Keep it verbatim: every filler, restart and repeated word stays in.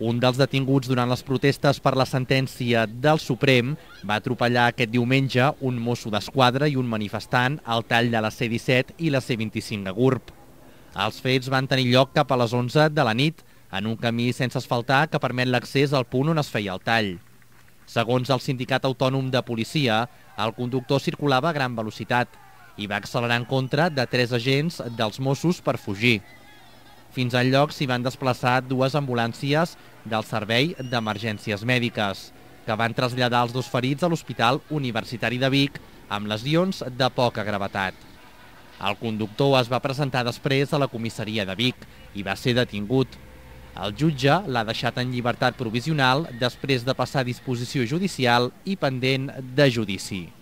Un dels detinguts durant les protestes per la sentència del Suprem va atropellar aquest diumenge un mosso d'esquadra i un manifestant al tall de la C disset i la C vint-i-cinc a Gurb. Els fets van tenir lloc cap a les onze de la nit, en un camí sense asfaltar que permet l'accés al punt on es feia el tall. Segons el Sindicat Autònom de Policia, el conductor circulava a gran velocitat i va accelerar en contra de tres agents dels Mossos per fugir. Fins al lloc s'hi van desplaçar dues ambulàncies del Servei d'Emergències Mèdiques, que van traslladar els dos ferits a l'Hospital Universitari de Vic amb lesions de poca gravetat. El conductor es va presentar després a la comissaria de Vic i va ser detingut. El jutge l'ha deixat en llibertat provisional després de passar a disposició judicial i pendent de judici.